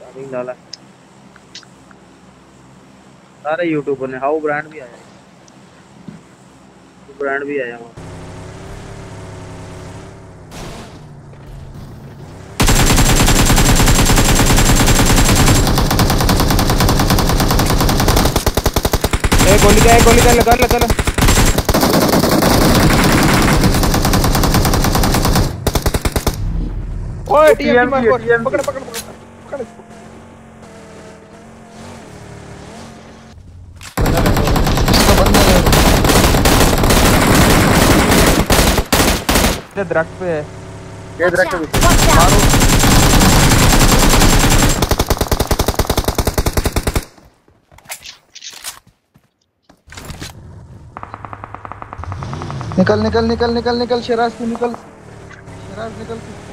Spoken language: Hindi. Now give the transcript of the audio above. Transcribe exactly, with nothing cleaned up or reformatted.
रिंग डाला। सारे यूट्यूबर ने हाउ ब्रांड भी आया, ब्रांड भी आया वहाँ। ए गोली का, गोली का लगा लगा लगा। ओए टीएम मार, पकड़ पकड़ पकड़ पकड़। ये दरख्त पे है, ये दरख्त पे मारो। निकल निकल निकल निकल निकल, शराज तू निकल, शराज निकल तू।